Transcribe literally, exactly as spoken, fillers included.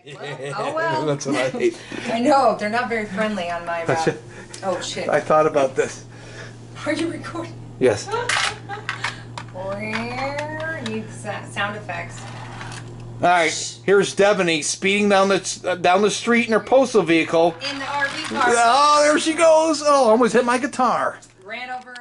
Well, oh well. That's what I hate. I know, they're not very friendly on my route. Oh shit. I thought about this. Are you recording? Yes. Need sound effects. All right, here's Devaney speeding down the uh, down the street in her postal vehicle. In the R V car. Oh, there she goes. Oh, I almost hit my guitar. Ran over